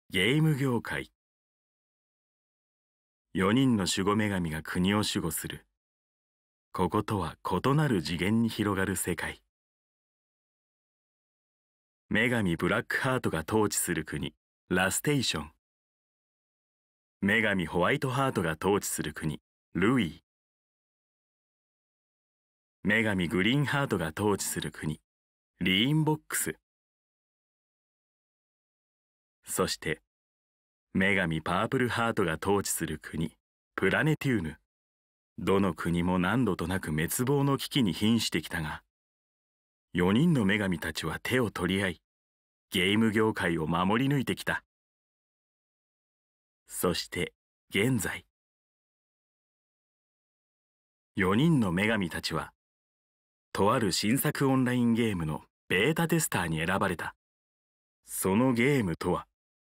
ゲーム業界。4人の守護女神が国を守護する。こことは異なる次元に広がる世界。女神ブラックハートが統治する国、ラステーション。女神ホワイトハートが統治する国、ルイー。女神グリーンハートが統治する国、リーンボックス。そして女神パープルハートが統治する国、プラネテューヌ。どの国も何度となく滅亡の危機に瀕してきたが、4人の女神たちは手を取り合い、ゲーム業界を守り抜いてきた。そして現在、4人の女神たちはとある新作オンラインゲームのベータテスターに選ばれた。そのゲームとは、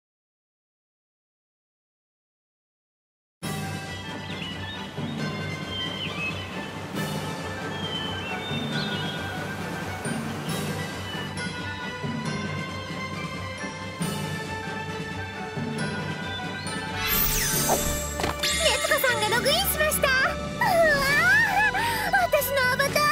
ログインしました。うわー、私のアバターか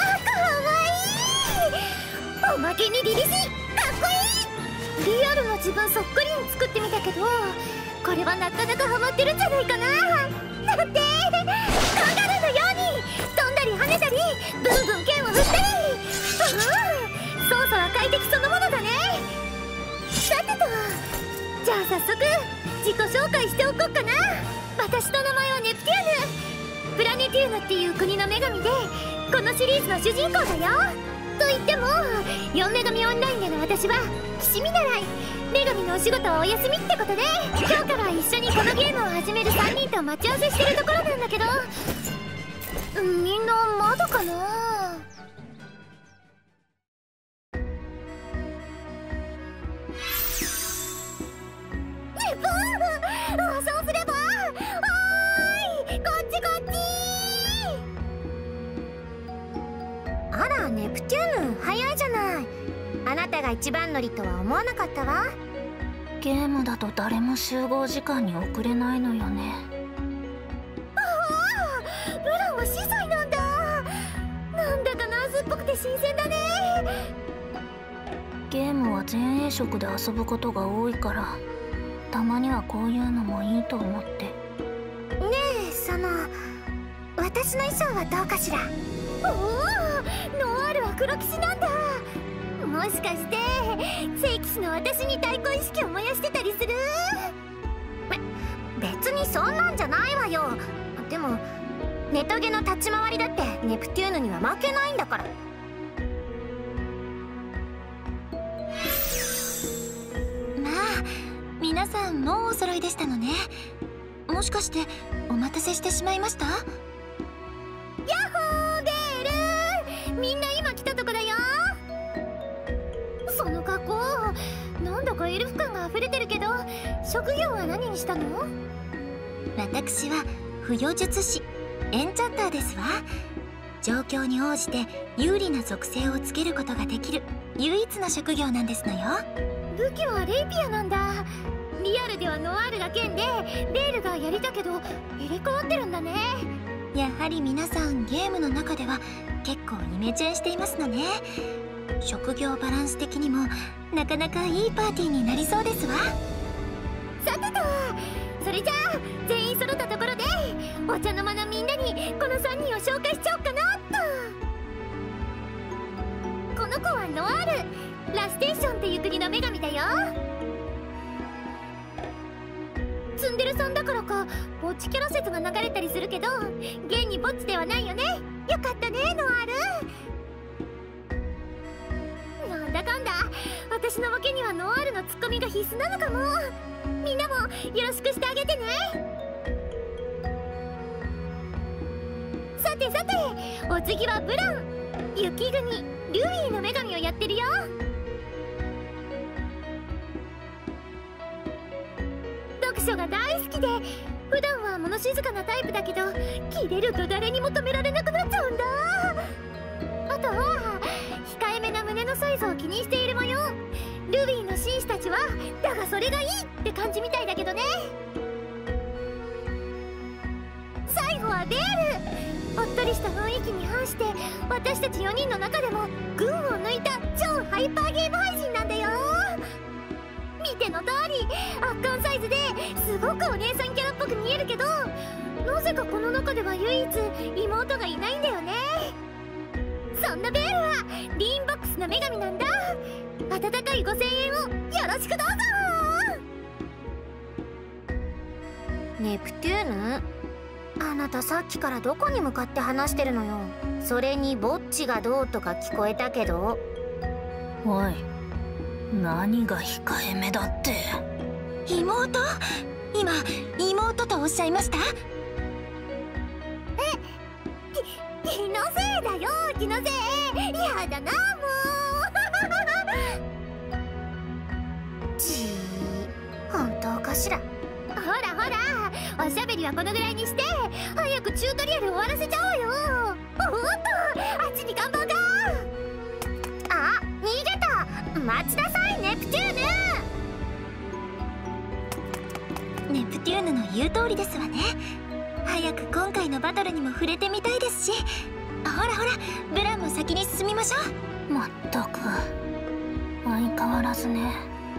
わいい。おまけにリリシーかっこいい。リアルの自分そっくりに作ってみたけど、これはなかなかハマってるんじゃないかな。だってカンガルーのように飛んだり跳ねたりブンブン剣を振ったり、操作は快適そのものだね。さてと、じゃあ早速自己紹介しておこうかな。私の名前はネプテューヌ。プラネテューヌっていう国の女神で、このシリーズの主人公だよ。と言っても4女神オンラインでの私は騎士見習い。女神のお仕事はお休みってことで、今日から一緒にこのゲームを始める3人と待ち合わせしてるところなんだけど、みんなまだかな。ネプー、そうすれば。あら、ネプテューヌ、早いじゃない。あなたが一番乗りとは思わなかったわ。 ゲームだと誰も集合時間に遅れないのよね。 ああ、ブランは司祭なんだ。なんだかナースっぽくて新鮮だね。 ゲームは前衛色で遊ぶことが多いから、たまにはこういうのもいいと思って。ねえ、私の衣装はどうかしら。おお、ノワールは黒騎士なんだ。もしかして聖騎士の私に対抗意識を燃やしてたりする？別にそんなんじゃないわよ。でもネトゲの立ち回りだってネプテューヌには負けないんだから。 まあ皆さんもうお揃いでしたのね。もしかしてお待たせしてしまいました？ ヤッホーゲール、みんな今来たとこだよ。その格好なんだかエルフ感が溢れてるけど、職業は何にしたの？ 私は不要術師エンチャンターですわ。状況に応じて有利な属性をつけることができる唯一の職業なんですのよ。 武器はレイピアなんだ。リアルではノワールが剣でレールが槍だけど入れ替わってるんだね。 やはり皆さんゲームの中では結構イメチェンしていますのね。職業バランス的にもなかなかいいパーティーになりそうですわ。 さてと、それじゃあ全員揃ったところでお茶の間のみんなにこの3人を紹介しちゃおうかなっと。この子はノワール、ラステーションっていう国の女神だよ。ツンデレさんだからかぼっちキャラ説が流れたりするけど、現にぼっちではないよね。よかったねノワール。なんだかんだ私のボケにはノワールのツッコミが必須なのかも。みんなもよろしくしてあげてね。さてさて、お次はブラン、雪国ルイーの女神をやってるよ。読書が大好きで、普段は物静かなタイプだけど、キレると誰にも止められなくなっちゃうんだ。あとは控えめな胸のサイズを気にしている模様。ルビーの紳士たちは駄がそれがいいって感じみたいだけどね。最後はベール。おっとりした雰囲気に反して、私たち4人の中でも群を抜いた超ハイパーゲーム配信なんだよ。見ての通り圧巻サイズですごくお姉さんキャラっぽく見えるけど、なぜかこの中では唯一妹がいないんだよね。そんなベールはリーンボックスの女神なんだ。温かい5000円をよろしくどうぞ。 ネプテューヌ、あなたさっきからどこに向かって話してるのよ。それにぼっちがどうとか聞こえたけど。おい、何が控えめだって。 妹？今妹とおっしゃいました？ 気のせいだよ、気のせい。やだなもう。 ちー、本当かしら。 ほらほら、おしゃべりはこのぐらいにして早くチュートリアル終わらせちゃおうよ。おっと、あっちに看板が。 あ、逃げた。待ちなさい、ネプテューネプテューヌの言う通りですわね。早く今回のバトルにも触れてみたいですし、ほらほら、ブランも先に進みましょう。 まったく相変わらずね。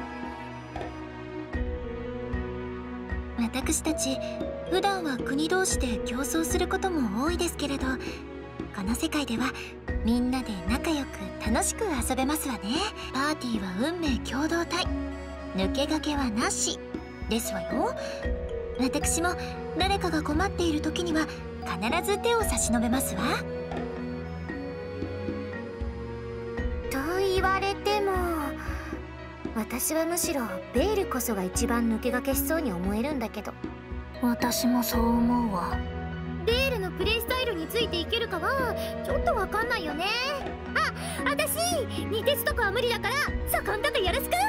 私たち普段は国同士で競争することも多いですけれど、この世界ではみんなで仲良く楽しく遊べますわね。パーティーは運命共同体、抜け駆けはなしですわよ。私も誰かが困っている時には必ず手を差し伸べますわ。 と言われても、私はむしろベールこそが一番抜け駆けしそうに思えるんだけど。私もそう思うわ。 ベールのプレイスタイルについていけるかはちょっとわかんないよね。あ、私二鉄とかは無理だから、そこんとこよろしく。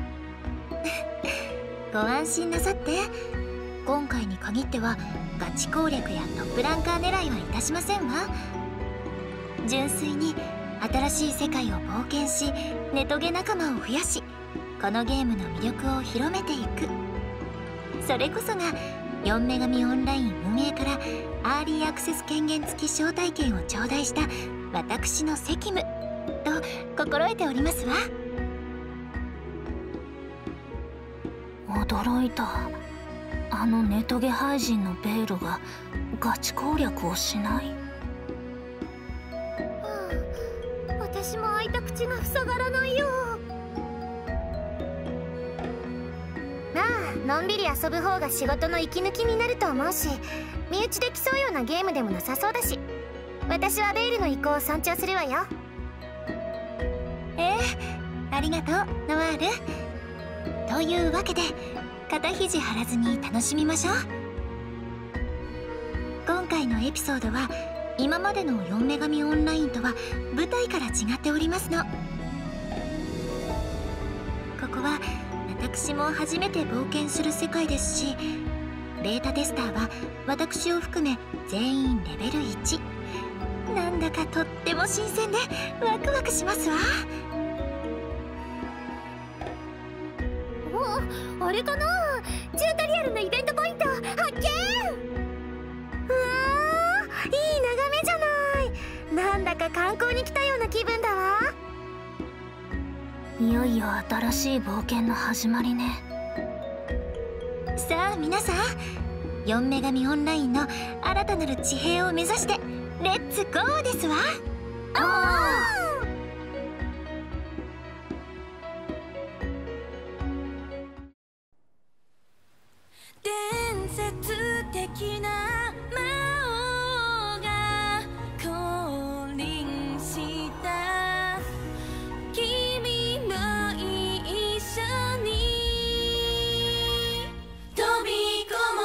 ご安心なさって。今回に限ってはガチ攻略やトップランカー狙いはいたしませんわ。純粋に新しい世界を冒険し、ネトゲ仲間を増やし、このゲームの魅力を広めていく。それこそが4女神オンライン運営からアーリーアクセス権限付き招待券を頂戴した私の責務と心得ておりますわ。 驚いた。あのネトゲ廃人のベールがガチ攻略をしない。 私も開いた口が塞がらないよ。 まあのんびり遊ぶ方が仕事の息抜きになると思うし、身内で競うようなゲームでもなさそうだし、私はベールの意向を尊重するわよ。 ありがとうノワール。というわけで肩肘張らずに楽しみましょう。今回のエピソードは今までの4女神オンラインとは舞台から違っておりますの。ここは私も初めて冒険する世界ですし、ベータテスターは私を含め全員レベル1。なんだかとっても新鮮でワクワクしますわ。 お、あれかな、チュートリアルのイベントポイント発見。 うわー、いい眺めじゃない。なんだか観光に来たような気分だわ。いよいよ新しい冒険の始まりね。 さあ皆さん、4女神オンラインの新たなる地平を目指してレッツゴーですわ。 伝説的な魔王が降臨した。君も一緒に飛び込も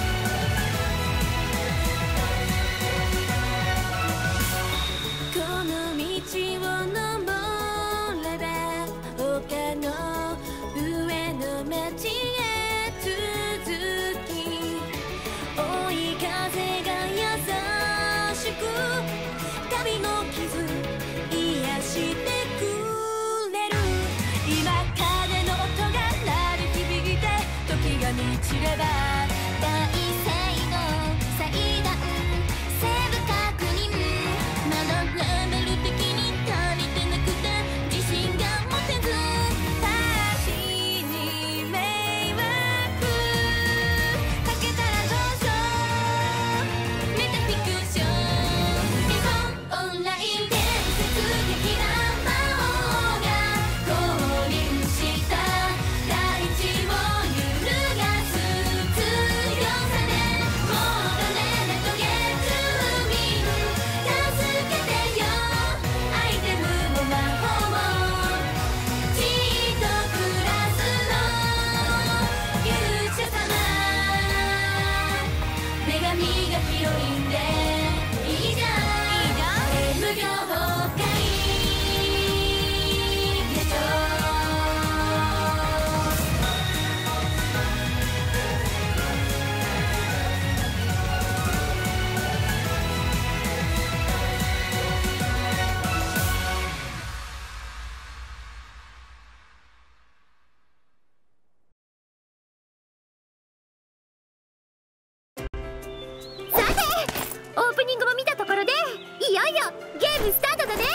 う。このいよゲームスタートだね。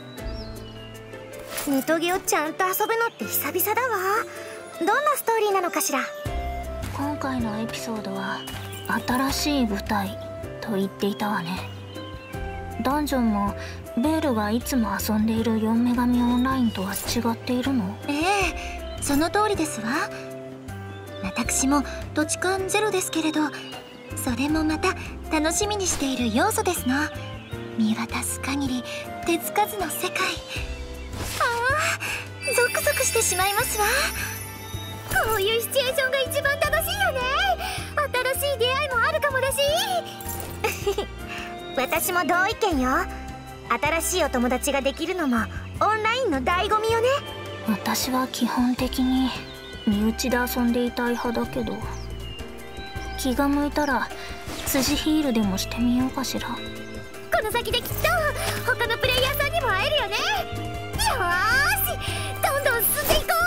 ネトゲをちゃんと遊ぶのって久々だわ。どんなストーリーなのかしら。 今回のエピソードは新しい舞台と言っていたわね。ダンジョンもベールがいつも遊んでいる4女神オンラインとは違っているの？ ええ、その通りですわ。私も土地勘ゼロですけれど、それもまた楽しみにしている要素ですの。見渡す限り手つかずの世界。ああ、ゾクゾクしてしまいますわ。 こういうシチュエーションが一番楽しいよね。新しい出会いもあるかもだし私も同意見よ。新しいお友達ができるのもオンラインの醍醐味よね。 私は基本的に身内で遊んでいたい派だけど、気が向いたら辻ヒールでもしてみようかしら。 この先できっと他のプレイヤーさんにも会えるよね。よーし、どんどん進んでいこう。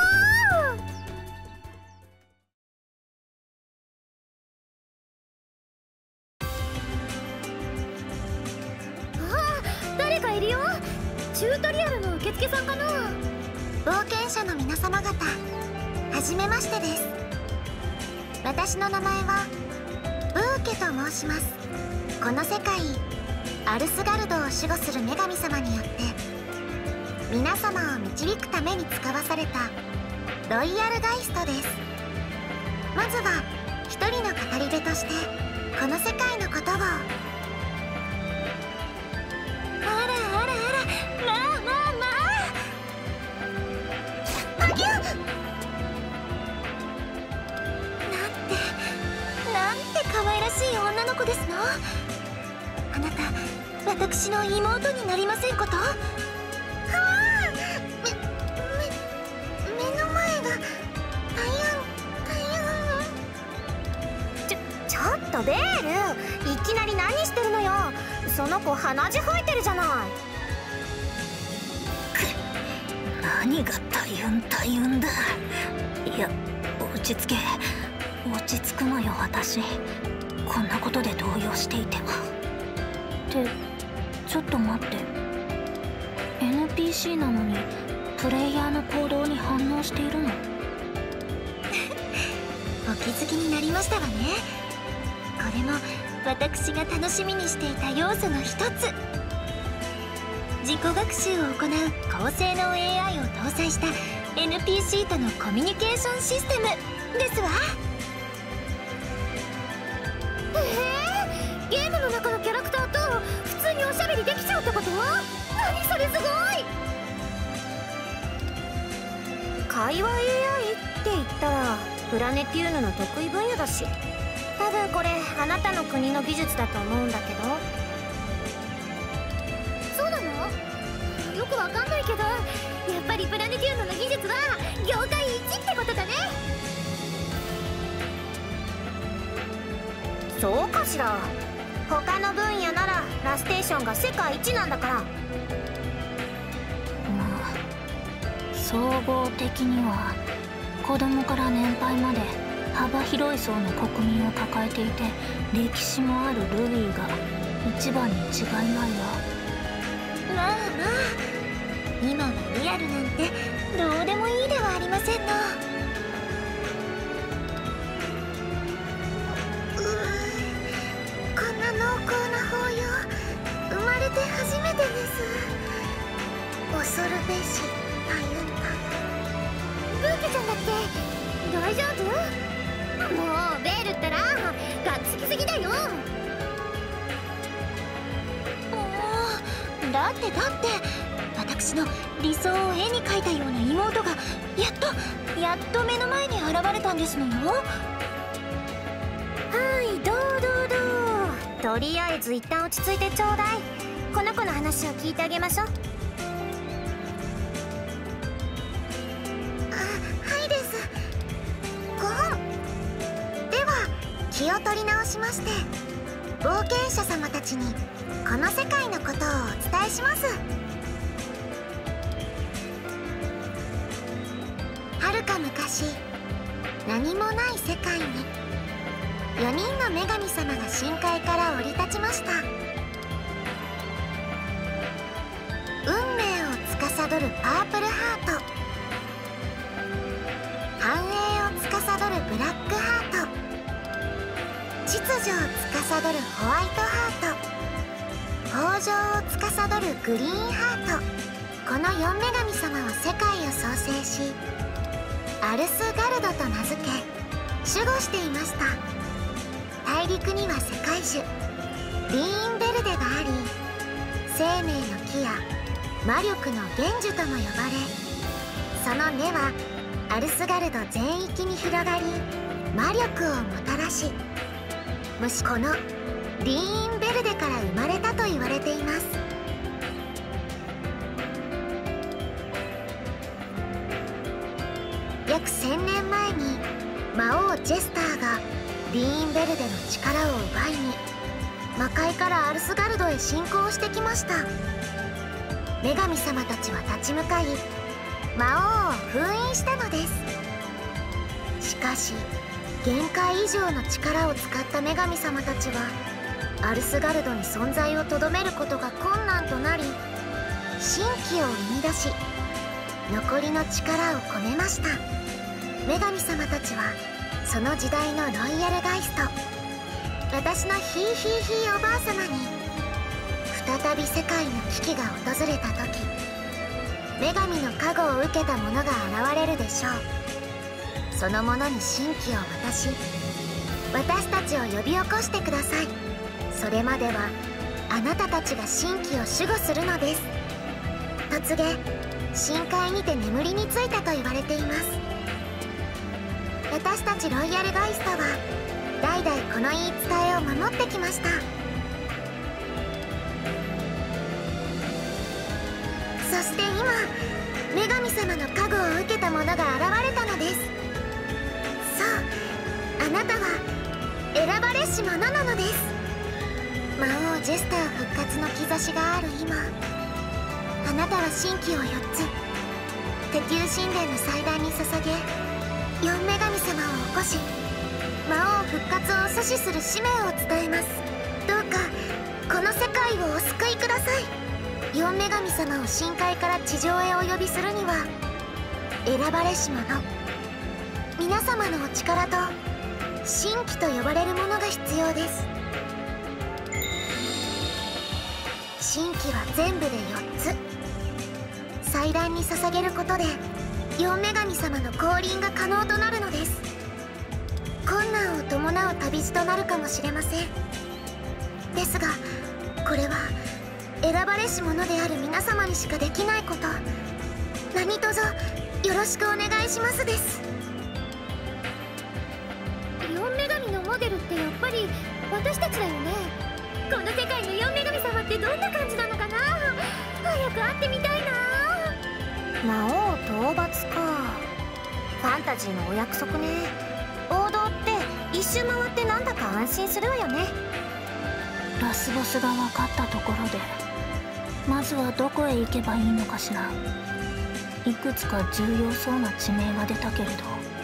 誰かいるよ。チュートリアルの受付さんかな。 冒険者の皆様方、はじめましてです。私の名前はブーケと申します。この世界アルスガルドを守護する女神様によって皆様を導くために使わされたロイヤルガイストです。まずは一人の語り部としてこの世界のことを。 可愛らしい女の子ですの。あなた、私の妹になりませんこと？はあ、目の前がちょっとベール、いきなり何してるのよ。その子鼻血吐いてるじゃない。 何が大運だ。いや、落ち着け。落ち着くのよ私。こんなことで動揺していては。ってちょっと待って、 NPC なのにプレイヤーの行動に反応しているの？ お気づきになりましたわね。これも私が楽しみにしていた要素の一つ。自己学習を行う高性能 AI を搭載した NPC とのコミュニケーションシステムですわ。 ゲームの中のキャラクターと普通におしゃべりできちゃうってこと？何それ、すごい。 会話 AI って言ったらプラネティウヌの得意分野だし、多分これあなたの国の技術だと思うんだけど。 そうなの？よくわかんないけど、やっぱりプラネティウヌの技術は業界一ってことだね。 そうかしら。他の分野ならラステーションが世界一なんだから。 まあ総合的には子供から年配まで幅広い層の国民を抱えていて、歴史もあるルビーが一番に違いないわ。 まあまあ、今はリアルなんてどうでもいいではありませんの。 こんな濃厚な抱擁、生まれて初めてです。恐るべし歩んだ。 ブーケちゃんだって大丈夫？もうベールったらがっつきすぎだよ。 だって私の理想を絵に描いたような妹がやっと目の前に現れたんですのよ。 はい、どう。とりあえず一旦落ち着いてちょうだい。この子の話を聞いてあげましょう。はいです。5本では気を取り直しまして、冒険者様たちにこの世界のことをお伝えします。はるか昔、何もない世界に4人の女神様が深海から降り立ちました。 女を司るホワイトハート、豊穣を司るグリーンハート、この4女神様は世界を創生しアルスガルドと名付け守護していました。大陸には世界樹リーンベルデがあり、生命の木や魔力の原樹とも呼ばれ、その根はアルスガルド全域に広がり魔力をもたらし、このリーンベルデから生まれたと言われています。約1000年前に魔王ジェスターがリーンベルデの力を奪いに魔界からアルスガルドへ侵攻してきました。女神様たちは立ち向かい魔王を封印したのです。しかし限界以上の力を使った女神様たちはアルスガルドに存在をとどめることが困難となり、神器を生み出し残りの力を込めました。女神様たちはその時代のロイヤルガイスト、私のヒーヒーヒーおばあ様に再び世界の危機が訪れた時、女神の加護を受けた者が現れるでしょう。その者に神器を渡し、私たちを呼び起こしてください。それまではあなたたちが神器を守護するのです、と告げ深海にて眠りについたと言われています。私たちロイヤルガイストは代々この言い伝えを守ってきました。そして今女神様の加護を受けた者が現れたのです。そう、あなたは選ばれし者なのです。魔王ジェスター復活の兆しがある今、あなたは神器を4つテキュー神殿の祭壇に捧げ4女神様を起こし魔王復活を阻止する使命を伝えます。どうかこの世界をお救いください。4女神様を深海から地上へお呼びするには選ばれし者、皆様のお力と神器と呼ばれるものが必要です。神器は全部で4つ。祭壇に捧げることで4女神様の降臨が可能となるのです。困難を伴う旅路となるかもしれません。ですがこれは選ばれし者である皆様にしかできないこと、何卒よろしくお願いしますです。 4女神のモデルってやっぱり私たちだよね。この世界の4女神様ってどんな感じなのかな。早く会ってみたいな。 魔王討伐か。ファンタジーのお約束ね。王道って一周回ってなんだか安心するわよね。 ラスボスが分かったところでまずはどこへ行けばいいのかしら。いくつか重要そうな地名が出たけれど。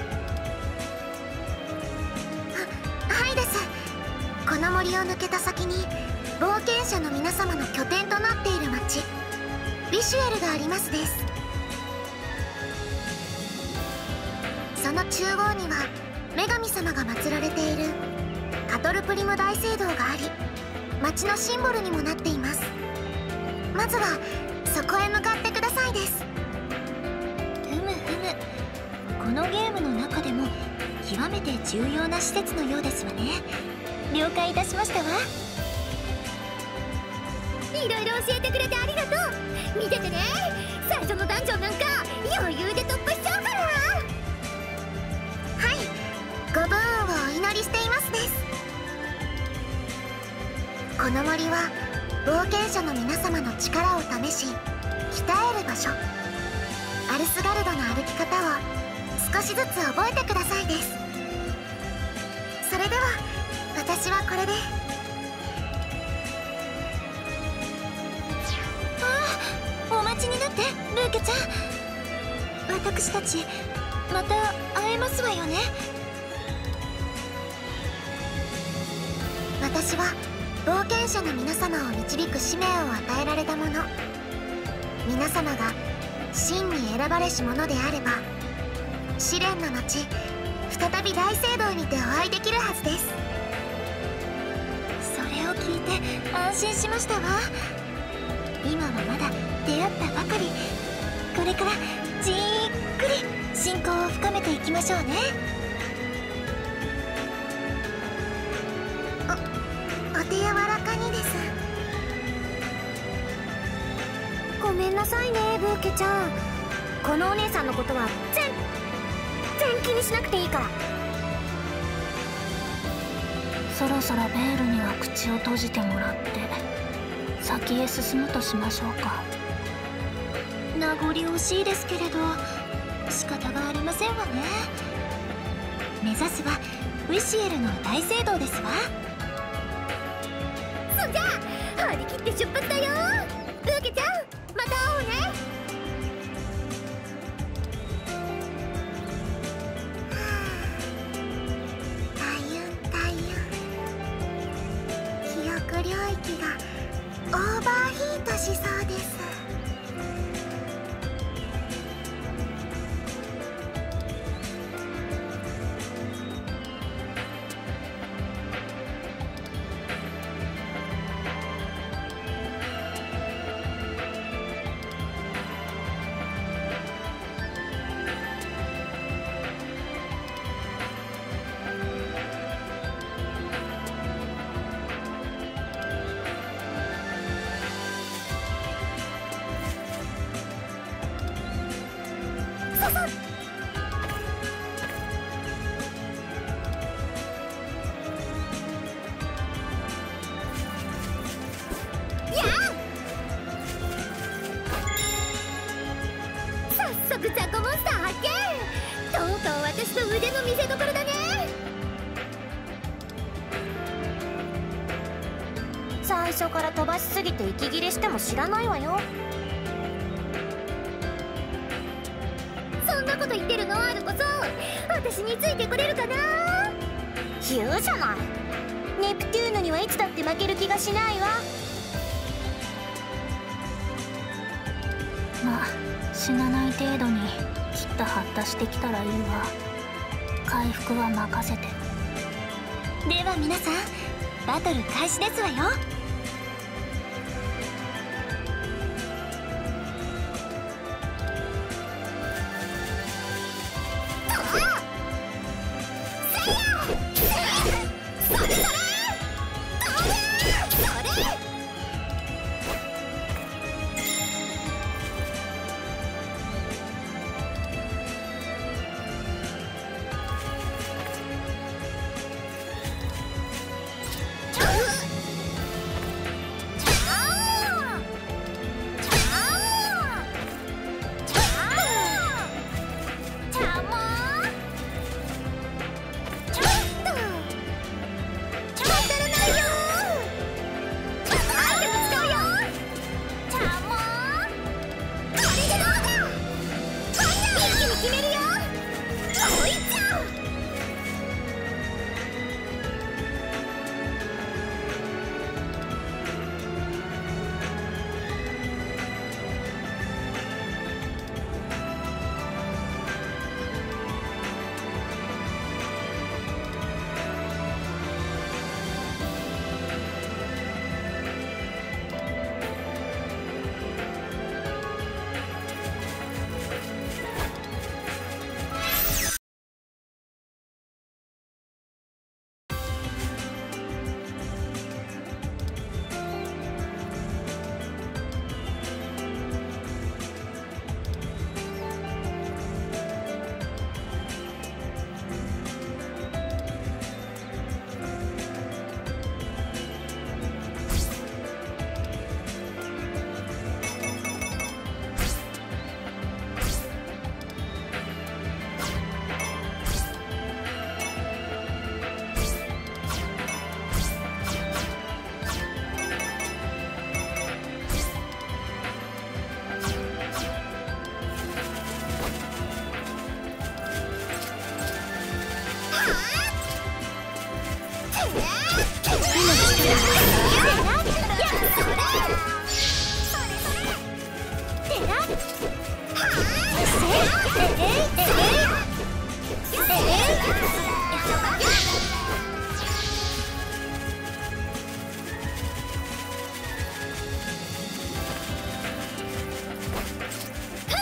はいです。この森を抜けた先に冒険者の皆様の拠点となっている町ビシュエルがありますです。その中央には女神様が祀られているカトルプリム大聖堂があり、町のシンボルにもなっています。まずはそこへ向かってくださいです。 ふむふむ、このゲームの中でも極めて重要な施設のようですわね。了解いたしましたわ。 いろいろ教えてくれてありがとう。見ててね、最初のダンジョンなんか余裕で突破しちゃうから。 はい、ご武運をお祈りしていますです。この森は冒険者の皆様の力を試し鍛える場所。アルスガルドの歩き方を少しずつ覚えてくださいです。それでは私はこれで。 お待ちになってルーケちゃん。私たちまた会えますわよね。 私は冒険者の皆様を導く使命を与えられた者。皆様が真に選ばれし者であれば試練の後再び大聖堂にてお会いできるはずです。 聞いて安心しましたわ。今はまだ出会ったばかり。これからじっくり親交を深めていきましょうね。 お手柔らかにです。ごめんなさいねブーケちゃん。このお姉さんのことは全然気にしなくていいから。 そろそろベールには口を閉じてもらって先へ進むとしましょうか。 名残惜しいですけれど仕方がありませんわね。目指すはウィシエルの大聖堂ですわ。 そんじゃあ張り切って出発だよ。ブーケちゃんまた会おうね。 記憶領域がオーバーヒートしそうです。早速ザコモンスター発見。とうとう私の腕の見せ所だね。 最初から飛ばしすぎて息切れしても知らないわよ。 そんなこと言ってるのあるこそ私についてくれるかな。 言うじゃない。ネプテューヌにはいつだって負ける気がしないわ。 まあ死なない程度にきっと発達してきたらいいわ。回復は任せて。 では皆さんバトル開始ですわよ。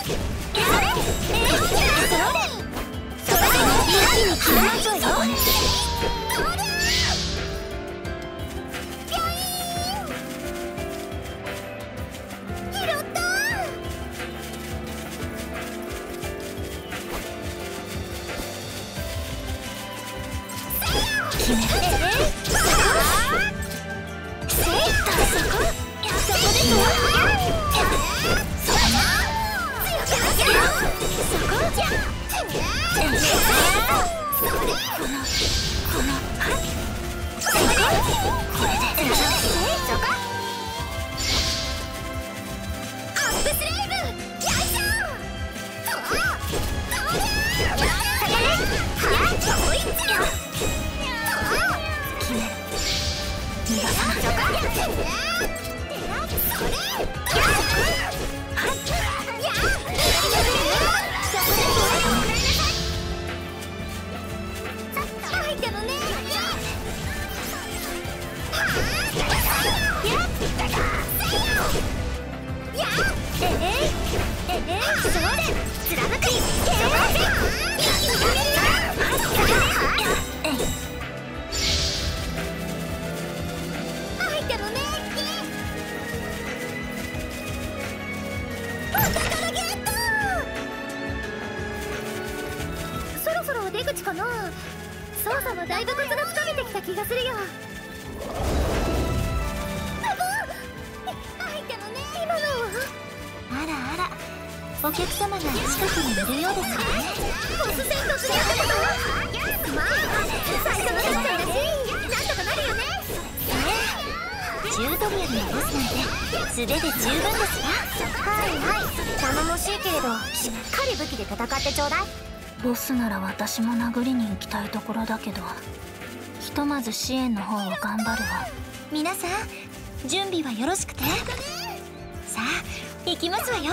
お客様が近くにいるようですね。 ボス戦突入ってこと？まあ最初のタッチだしなんとかなるよね。 チュートリアルのボスなんて素手で十分ですわ。 はいはい、頼もしいけれどしっかり武器で戦ってちょうだい。 ボスなら私も殴りに行きたいところだけど、ひとまず支援の方を頑張るわ。 皆さん準備はよろしくて。さあ行きますわよ。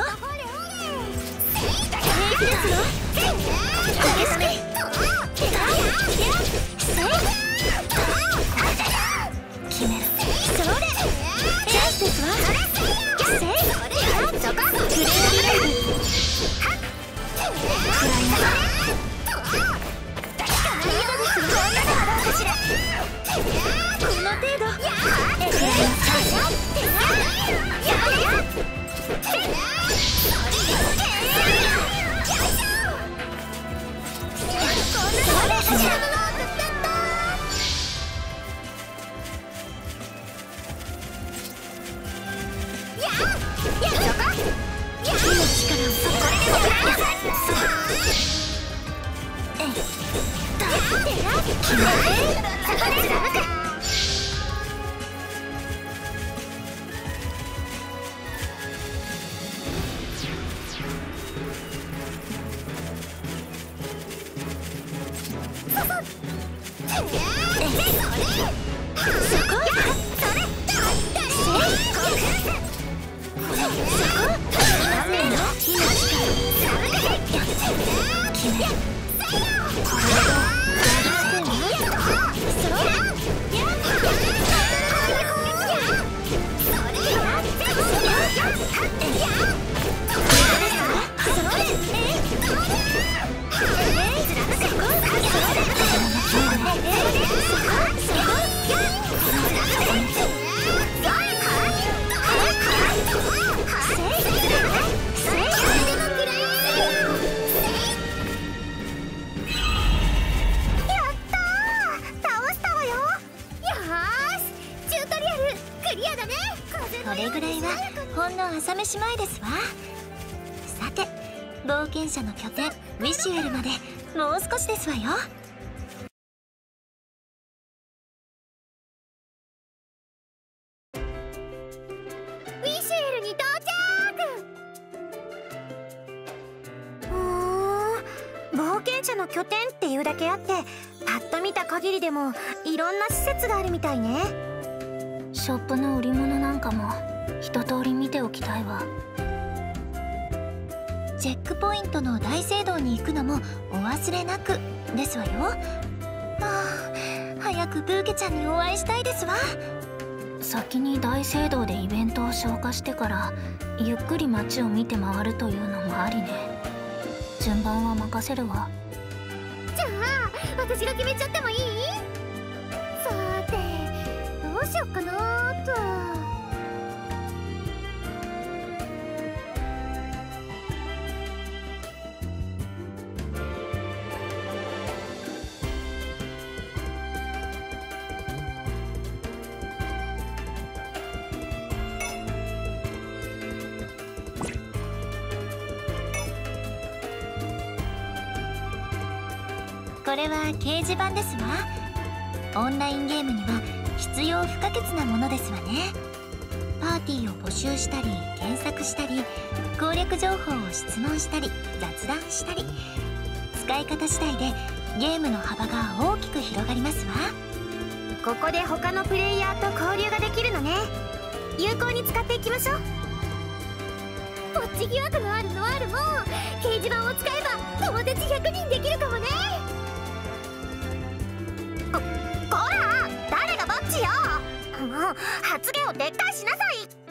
平気ですよ。 決める。 それチャンスですわ。そこクレーンライブくらいなさこの程度。これぐらいはほんの朝飯前ですわ。さて冒険者の拠点ウィシュエルまでもう少しですわよ。 ウィシュエルに到着。 冒険者の拠点っていうだけあって、パッと見た限りでもいろんな施設があるみたいね。 ショップの売り物なんかも一通り見ておきたいわ。 チェックポイントの大聖堂に行くのもお忘れなくですわよ。早くブーケちゃんにお会いしたいですわ。 先に大聖堂でイベントを消化してからゆっくり街を見て回るというのもありね。順番は任せるわ。 じゃあ私が決めちゃってもいい？さーてどうしよっかなーと。 これは掲示板ですわ。オンラインゲームには必要不可欠なものですわね。パーティーを募集したり検索したり攻略情報を質問したり雑談したり、使い方次第でゲームの幅が大きく広がりますわ。 ここで他のプレイヤーと交流ができるのね。有効に使っていきましょう。 ぼっち疑惑のあるノアールも掲示板を使えば友達100人できるかもね。 こら誰がぼっちよ。もう発言を撤回しなさ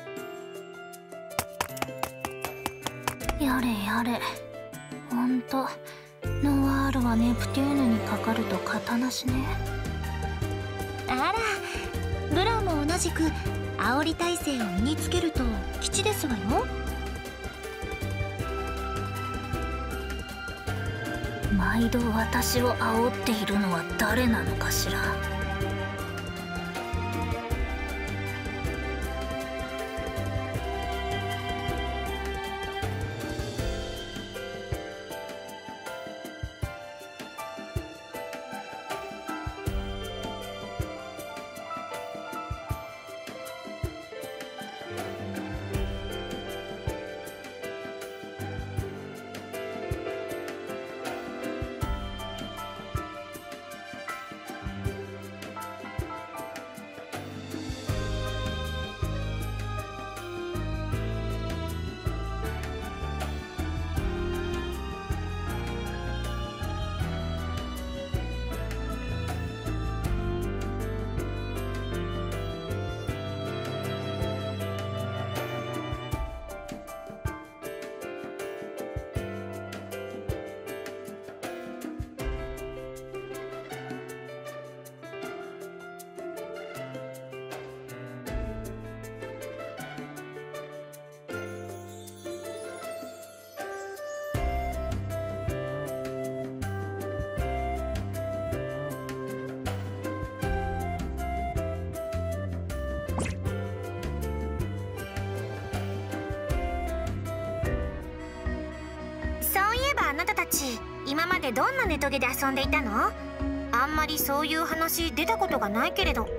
い。 やれやれ、ほんとノワールはネプテューヌにかかると型なしね。 あら、ブラウも同じく煽り耐性を身につけると吉ですわよ。 毎度私を煽っているのは誰なのかしら。 あなたたち今までどんなネトゲで遊んでいたの？あんまりそういう話出たことがないけれど。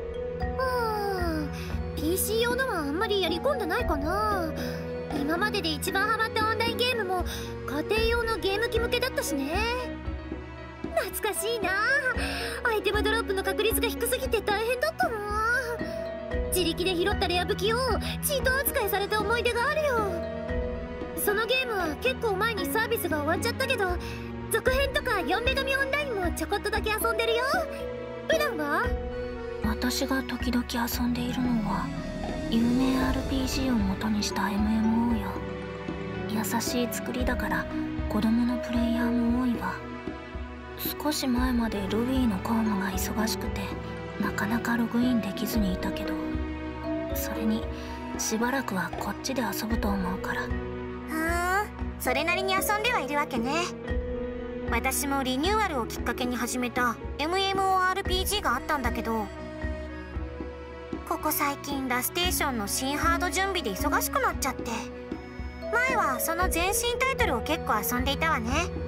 PC 用のはあんまりやり込んでないかな。今までで一番ハマったオンラインゲームも家庭用のゲーム機向けだったしね。懐かしいな。アイテムドロップの確率が低すぎて大変だったな。自力で拾ったレア武器をチート扱いされた思い出があるよ。そのゲームは結構前にサービスが終わっちゃったけど、続編とか4女神オンラインもちょこっとだけ遊んでるよ。普段は私が時々遊んでいるのは有名 RPG を元にした MMO よ。優しい作りだから子供のプレイヤーも多いわ。少し前までルビーの公務が忙しくてなかなかログインできずにいたけど、それにしばらくはこっちで遊ぶと思うから。 それなりに遊んではいるわけね。私もリニューアルをきっかけに始めた MMORPG があったんだけど、ここ最近ラステーションの新ハード準備で忙しくなっちゃって、前はその前身タイトルを結構遊んでいたわね。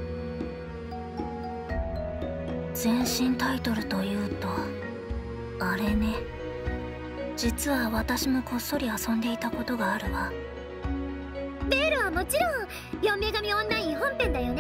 前身タイトルというとあれね、実は私もこっそり遊んでいたことがあるわ。 ベールはもちろん4女神オンライン本編だよね。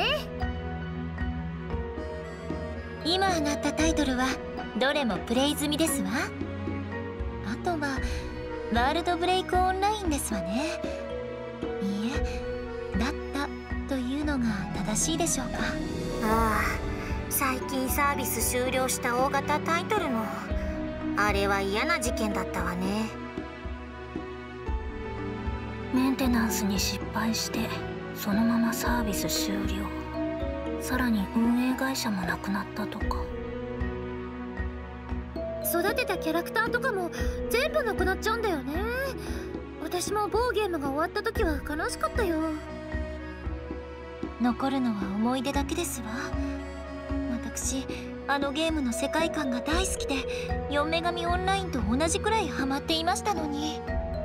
今上がったタイトルはどれもプレイ済みですわ。あとはワールドブレイクオンラインですわね。いいえ、だったというのが正しいでしょうか。 ああ、最近サービス終了した大型タイトルのあれは嫌な事件だったわね。 メンテナンスに失敗してそのままサービス終了。さらに運営会社もなくなったとか。 育てたキャラクターとかも全部なくなっちゃうんだよね。私も某ゲームが終わった時は悲しかったよ。 残るのは思い出だけですわ。私あのゲームの世界観が大好きで4女神オンラインと同じくらいハマっていましたのに。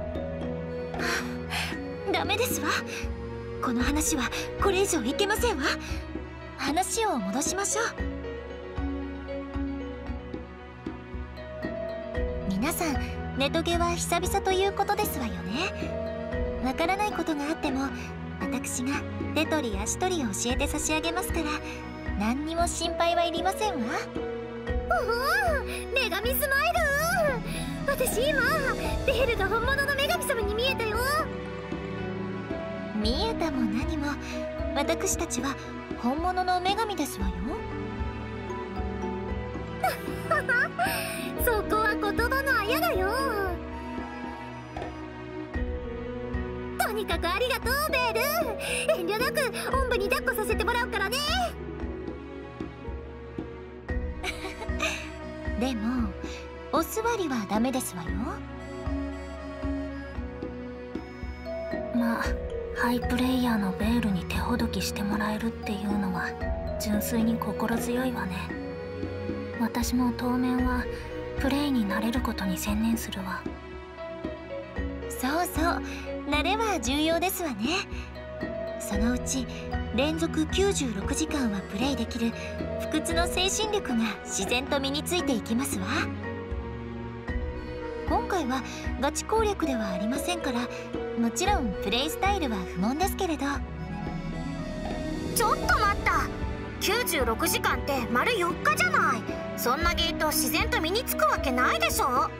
ダメですわ。この話はこれ以上いけませんわ。話を戻しましょう。皆さんネトゲは久々ということですわよね。わからないことがあっても私が手取り足取り教えて差し上げますから何にも心配はいりませんわ。 おお、女神スマイル。私今ベールが本物の女神様に見えたよ。 見えたも何も私たちは本物の女神ですわよ。 そこは言葉のあやだよ。とにかくありがとうベール。遠慮なくおんぶに抱っこさせてもらうからね。 でもお座りはダメですわよ。 まあハイプレイヤーのベールに手ほどきしてもらえるっていうのは純粋に心強いわね。私も当面はプレイに慣れることに専念するわ。 そうそう、慣れは重要ですわね。そのうち連続96時間はプレイできる不屈の精神力が自然と身についていきますわ。今回はガチ攻略ではありませんからもちろんプレイスタイルは不問ですけれど。 ちょっと待った。96時間って丸4日じゃない。そんなゲート自然と身につくわけないでしょ。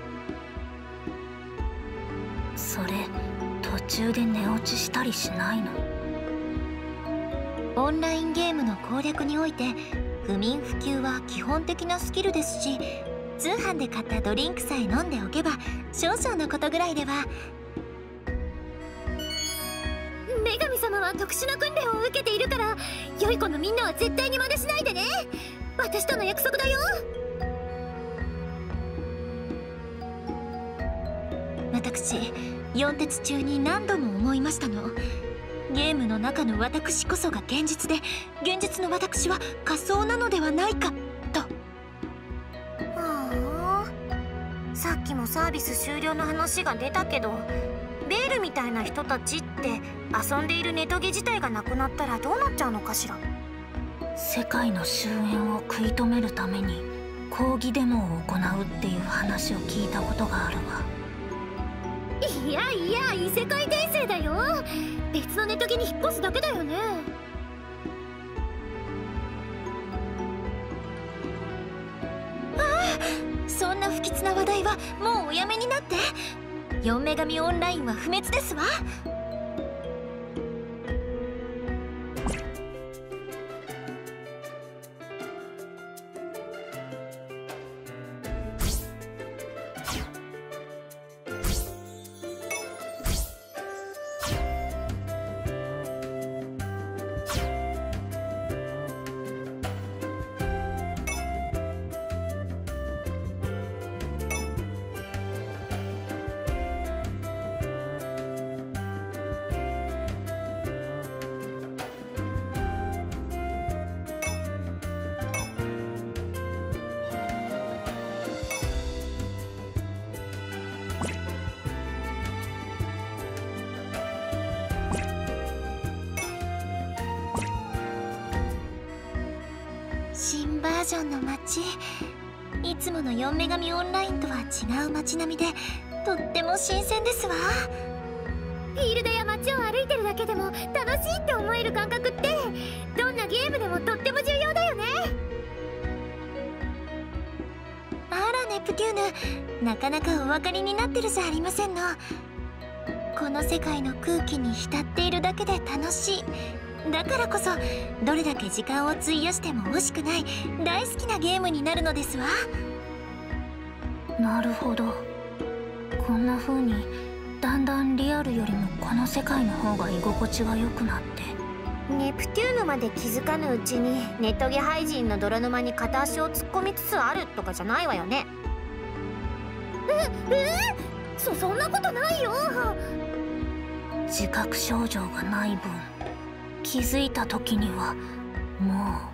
それ途中で寝落ちしたりしないの？ オンラインゲームの攻略において不眠不休は基本的なスキルですし、通販で買ったドリンクさえ飲んでおけば少々のことぐらいでは。 女神様は特殊な訓練を受けているから良い子のみんなは絶対に真似しないでね。私との約束だよ。 私4鉄中に何度も思いましたの。ゲームの中の私こそが現実で現実の私は仮想なのではないかと。 はあ、さっきもサービス終了の話が出たけどベールみたいな人たちって遊んでいるネトゲ自体がなくなったらどうなっちゃうのかしら。 世界の終焉を食い止めるために抗議デモを行うっていう話を聞いたことがあるわ。 いやいや、異世界転生だよ。別のネトゲに引っ越すだけだよね。 そんな不吉な話題はもうおやめになって。4女神オンラインは不滅ですわ。新バージョンの街、いつもの4女神オンラインとは違う街並みでとっても新鮮ですわ。 フィールドや街を歩いてるだけでも楽しいって思える感覚ってどんなゲームでもとっても重要だよね。 あらネプテューヌ、なかなかお分かりになってるじゃありませんの。この世界の空気に浸っているだけで楽しい。だからこそどれだけ時間を費やしても惜しくない大好きなゲームになるのですわ。 なるほど。こんな風にだんだんリアルよりもこの世界の方が居心地が良くなって。 ネプテューヌまで気づかぬうちにネトゲ廃人の泥沼に片足を突っ込みつつあるとかじゃないわよね。 そんなことないよ。 自覚症状がない分、気づいた時にはもう。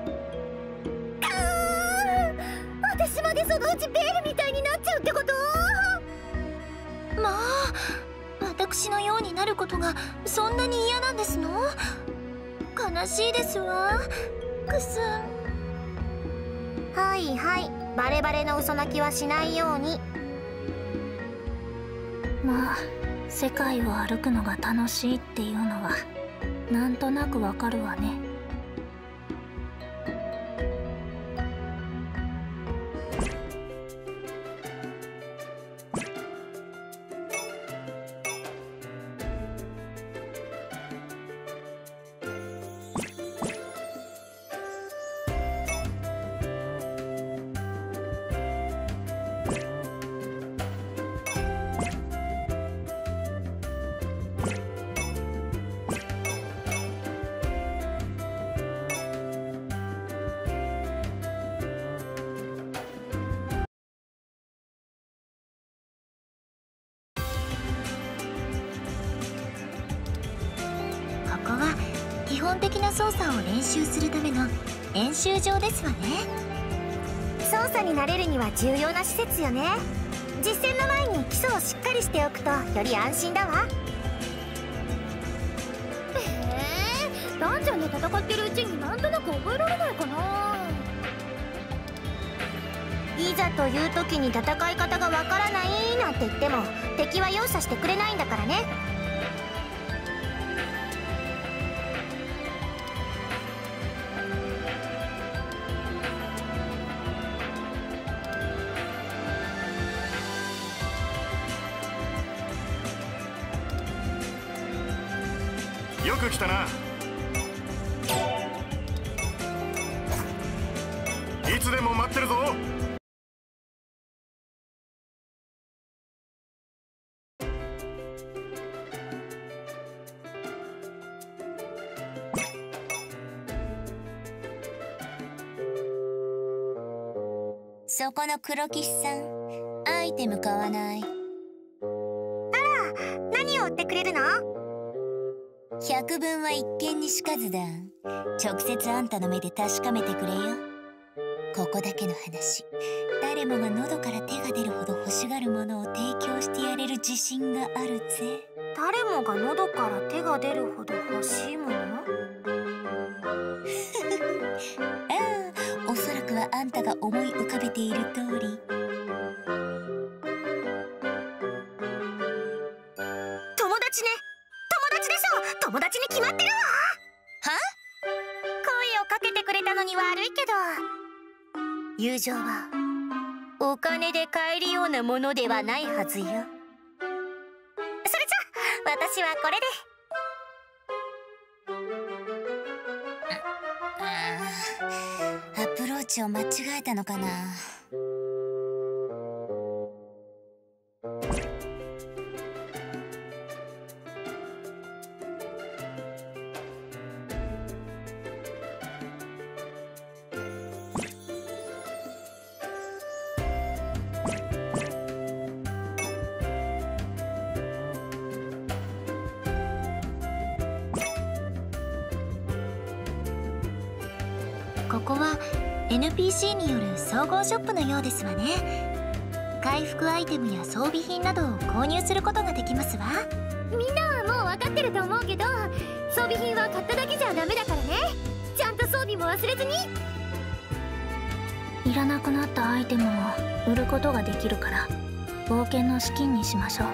私までそのうちベールみたいになっちゃうってこと？ まあ、私のようになることがそんなに嫌なんですの？悲しいですわ、クスン。 はいはい、バレバレの嘘泣きはしないように。 まあ、世界を歩くのが楽しいっていうのはなんとなくわかるわね。 ここは基本的な操作を練習するための演習場ですわね。 操作に慣れるには重要な施設よね。実戦の前に基礎をしっかりしておくとより安心だわ。 ランちゃんで戦ってるうちになんとなく覚えられないかな。 いざという時に戦い方がわからないなんて言っても敵は容赦してくれないんだからね。 よく来たな。いつでも待ってるぞ。 そこの黒騎士さん、アイテム買わない？ 何を売ってくれるの？ 百聞は一見にしかずだ。直接あんたの目で確かめてくれよ。ここだけの話、誰もが喉から手が出るほど欲しがるものを提供してやれる自信があるぜ。 誰もが喉から手が出るほど欲しいもの？ おそらくはあんたが思い浮かべている通り。 友達ね。友達でしょ。友達に決まってるわ。 は？ 声をかけてくれたのに悪いけど、友情はお金で買えるようなものではないはずよ。それじゃ私はこれで。 アプローチを間違えたのかな。ここは NPC による総合ショップのようですわね。回復アイテムや装備品などを購入することができますわ。 みんなはもう分かってると思うけど、装備品は買っただけじゃダメだからね。ちゃんと装備も忘れずに。 いらなくなったアイテムを売ることができるから冒険の資金にしましょう。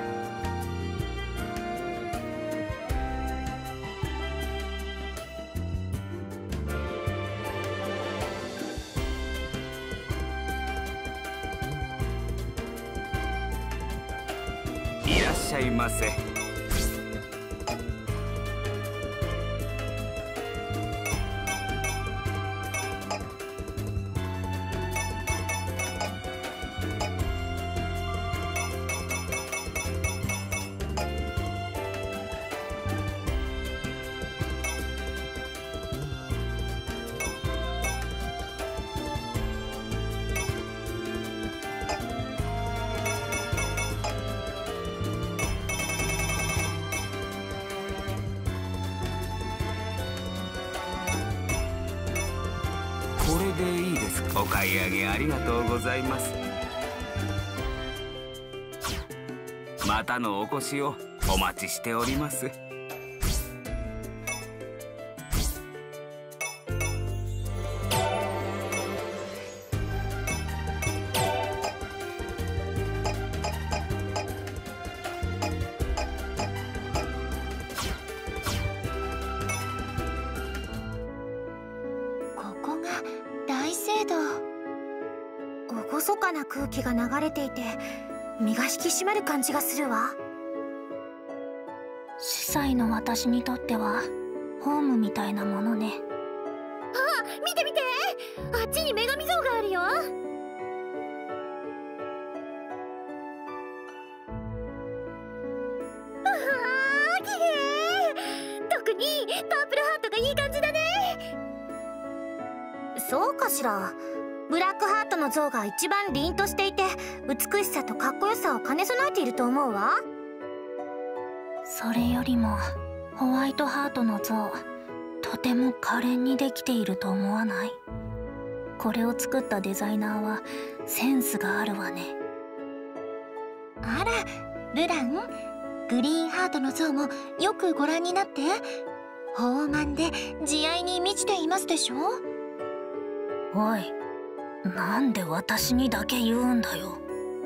いらっしゃいませ。 でいいですか？お買い上げありがとうございます。またのお越しをお待ちしております。 厳かな空気が流れていて身が引き締まる感じがするわ。 司祭の私にとってはホームみたいなものね。 あ、見て見て、あっちに女神像があるよ。綺麗。特にパープルハートがいい感じだね。 そうかしら。ブラックハートの像が一番凛としていて美しさとかっこよさを兼ね備えていると思うわ。 それよりもホワイトハートの像、とても可憐にできていると思わない？これを作ったデザイナーはセンスがあるわね。 あら、ルラン、グリーンハートの像もよくご覧になって。豊満で慈愛に満ちていますでしょ。 おい、なんで私にだけ言うんだよ。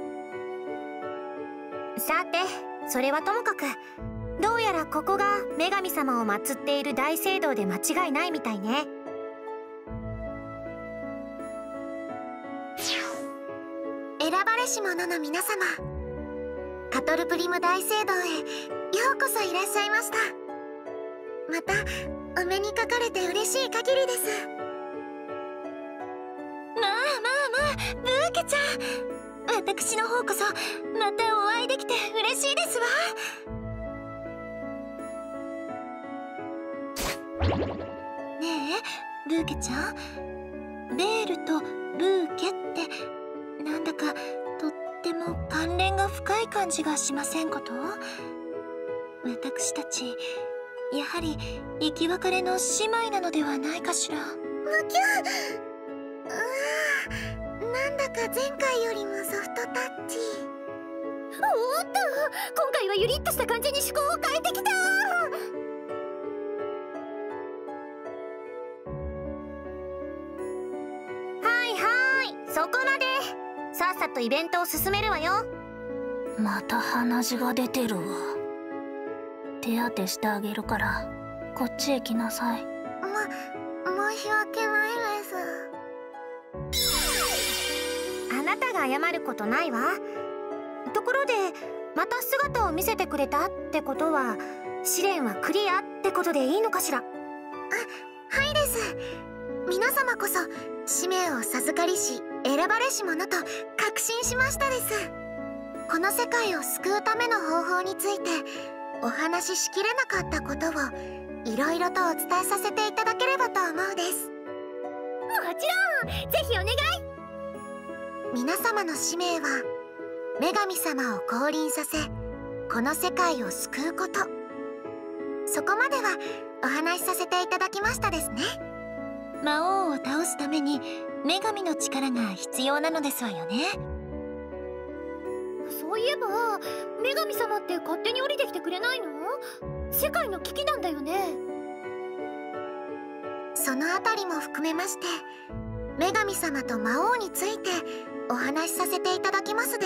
さて、それはともかく、どうやらここが女神様を祀っている大聖堂で間違いないみたいね。 選ばれし者の皆様、カトルプリム大聖堂へようこそいらっしゃいました。またお目にかかれて嬉しい限りです。ブーケちゃん、私の方こそまたお会いできて嬉しいですわ。ねえ、ブーケちゃん、ベールとブーケってなんだかとっても関連が深い感じがしませんこと？私たちやはり生き別れの姉妹なのではないかしら。むきゅなんだか前回よりもソフトタッチ。 おっと、今回はユリッとした感じに趣向を変えてきた。 はいはい、そこまで。さっさとイベントを進めるわよ。 また鼻血が出てるわ。手当てしてあげるからこっちへ来なさい。 申し訳ないです。 あなたが謝ることないわ。ところで、また姿を見せてくれたってことは試練はクリアってことでいいのかしら？ はいです。皆様こそ使命を授かりし選ばれし者と確信しましたです。この世界を救うための方法についてお話ししきれなかったことをいろいろとお伝えさせていただければと思うです。 もちろん、ぜひお願い。 皆様の使命は女神様を降臨させこの世界を救うこと、そこまではお話しさせていただきましたですね。魔王を倒すために女神の力が必要なのですわよね。 そういえば女神様って勝手に降りてきてくれないの？世界の危機なんだよね。 そのあたりも含めまして女神様と魔王についてお話しさせていただきますです。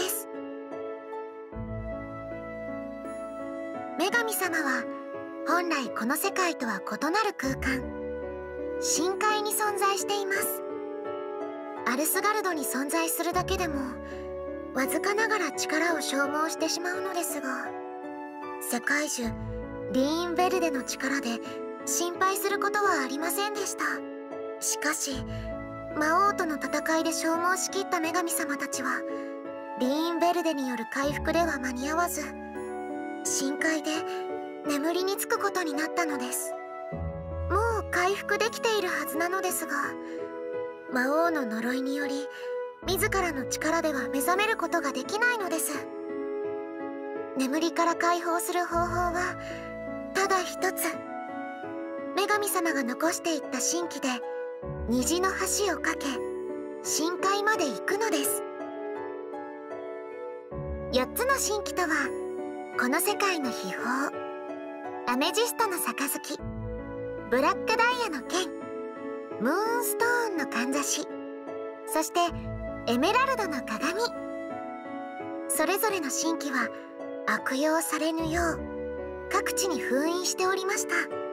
女神様は本来この世界とは異なる空間、深海に存在しています。アルスガルドに存在するだけでもわずかながら力を消耗してしまうのですが、世界中リーンヴェルデの力で心配することはありませんでした。しかし魔王との戦いで消耗しきった女神様たちはリーンヴェルデによる回復では間に合わず深海で眠りにつくことになったのです。もう回復できているはずなのですが、魔王の呪いにより自らの力では目覚めることができないのです。眠りから解放する方法はただ一つ、女神様が残していった神器で虹の橋を架け深海まで行くのです。4つの神器とは、この世界の秘宝アメジストの杯、ブラックダイヤの剣、ムーンストーンのかんざし、そしてエメラルドの鏡。それぞれの神器は悪用されぬよう各地に封印しておりました。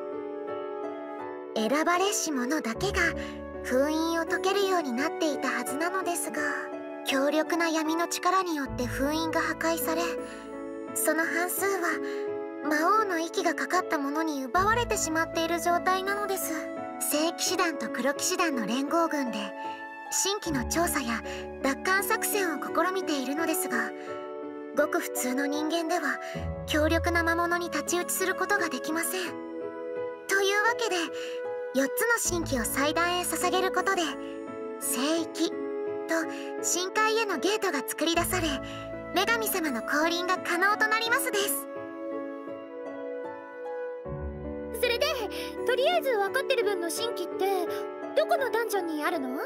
選ばれし者だけが封印を解けるようになっていたはずなのですが、強力な闇の力によって封印が破壊され、その半数は魔王の息がかかった者に奪われてしまっている状態なのです。聖騎士団と黒騎士団の連合軍で神器の調査や奪還作戦を試みているのですが、ごく普通の人間では強力な魔物に太刀打ちすることができません。というわけで4つの神器を祭壇へ捧げることで、聖域と深海へのゲートが作り出され、女神様の降臨が可能となりますです。 それでとりあえず分かってる分の神器ってどこのダンジョンにあるの？ はい、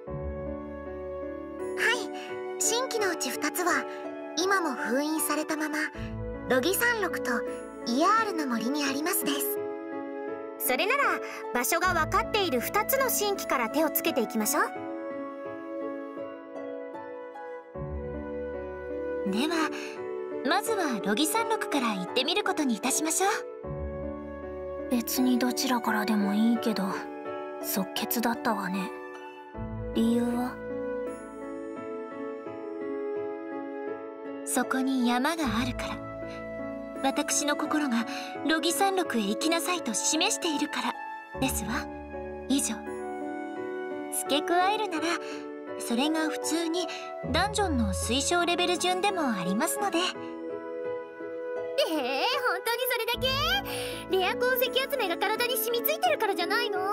神器のうち2つは今も封印されたままロギ山麓とイヤールの森にありますです。 それなら場所が分かっている2つの神器から手をつけていきましょう。 ではまずはロギ山麓から行ってみることにいたしましょう。 別にどちらからでもいいけど即決だったわね。理由は？ そこに山があるから。私の心がロギ山麓へ行きなさいと示しているからですわ。以上。付け加えるならそれが普通にダンジョンの推奨レベル順でもありますので。 本当にそれだけ？レア鉱石集めが体に染みついてるからじゃないの？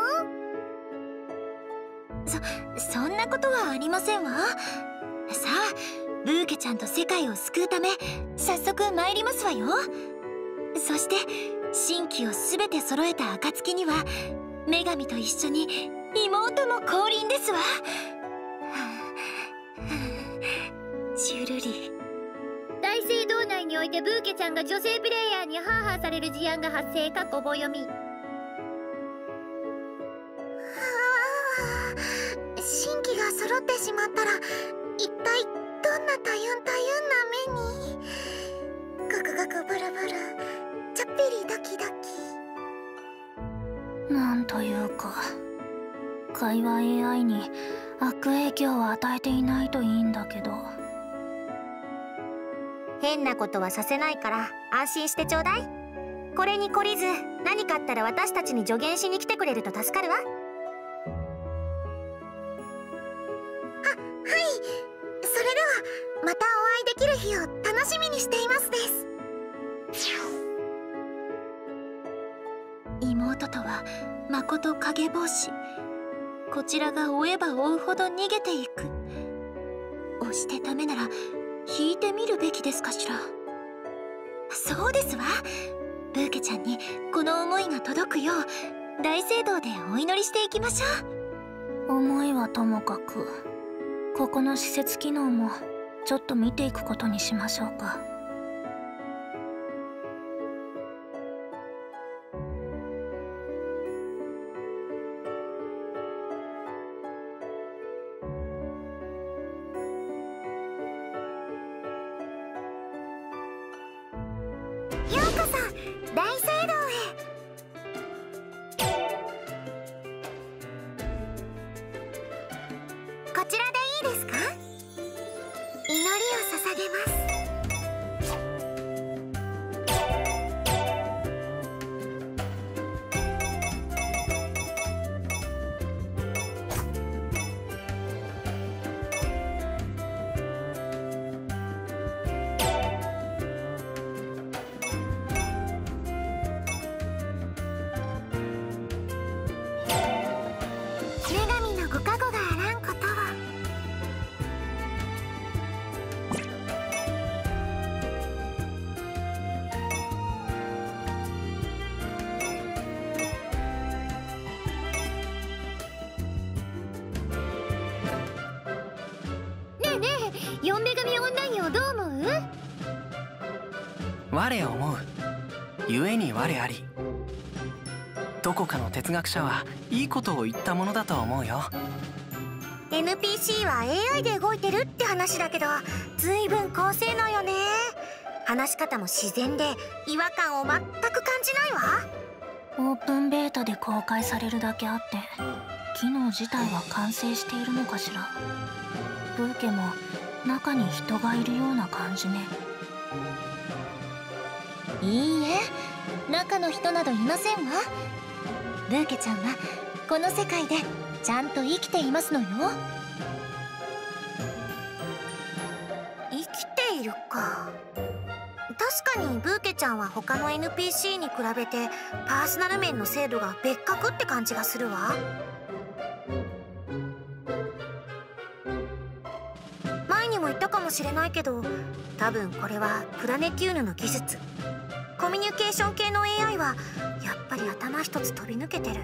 そんなことはありませんわ。さあ、ブーケちゃんと世界を救うため早速参りますわよ。そして神器を全て揃えた暁には女神と一緒に妹も降臨ですわ。ジュルリ。 大聖堂内においてブーケちゃんが女性プレイヤーにハーハーされる事案が発生。かっこ棒読み。 神器が揃ってしまったら一体どんなたゆんたゆんな目に。ガクガクブルブル、ちょっぴりドキドキ。 なんというか会話 AI に悪影響を与えていないといいんだけど。 変なことはさせないから安心してちょうだい。これに懲りず何かあったら私たちに助言しに来てくれると助かるわ。 はい、それではまたお会いできる日を楽しみにしていますです。妹とはまこと影帽子。こちらが追えば追うほど逃げていく。押してダメなら引いてみるべきですかしら。そうですわ。ブーケちゃんにこの思いが届くよう大聖堂でお祈りしていきましょう。 思いはともかくここの施設機能もちょっと見ていくことにしましょうか。 ようこそ大聖堂へ。こちらでいいですか？祈りを捧げます。女神のご加護があらんことを。 4女神オンラインをどう思う？ 我思う、故に我あり。どこかの哲学者はいいことを言ったものだと思うよ。 NPC は AI で動いてるって話だけど、ずいぶん高性能よね。話し方も自然で違和感を全く感じないわ。 オープンベータで公開されるだけあって機能自体は完成しているのかしら。ブーケも中に人がいるような感じね。 いいえ、中の人などいませんわ。ブーケちゃんはこの世界でちゃんと生きていますのよ。 生きているか。確かにブーケちゃんは他の NPC に比べてパーソナル面の精度が別格って感じがするわ。前にも言ったかもしれないけど、多分これはプラネテューヌの技術。コミュニケーション系の AI はやっぱり頭一つ飛び抜けてる。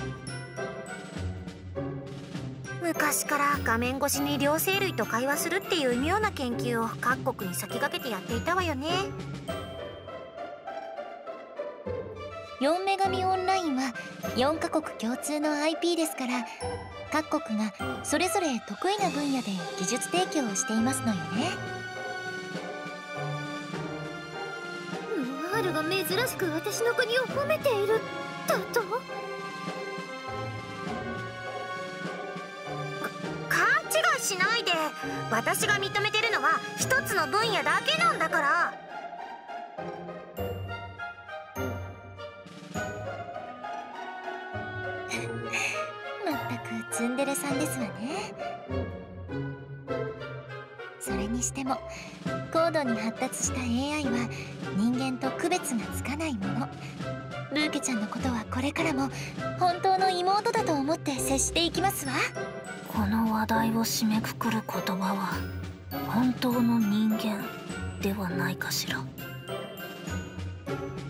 昔から画面越しに両生類と会話するっていう妙な研究を各国に先駆けてやっていたわよね。 4女神オンラインは4カ国共通の IP ですから、各国がそれぞれ得意な分野で技術提供をしていますのよね。 ムワールが珍しく私の国を褒めているだと？ しないで。私が認めてるのは一つの分野だけなんだから。 まったくツンデレさんですわね。それにしても高度に発達した AI は人間と区別がつかないもの。ブーケちゃんのことはこれからも本当の妹だと思って接していきますわ。 この話題を締めくくる言葉は本当の人間ではないかしら。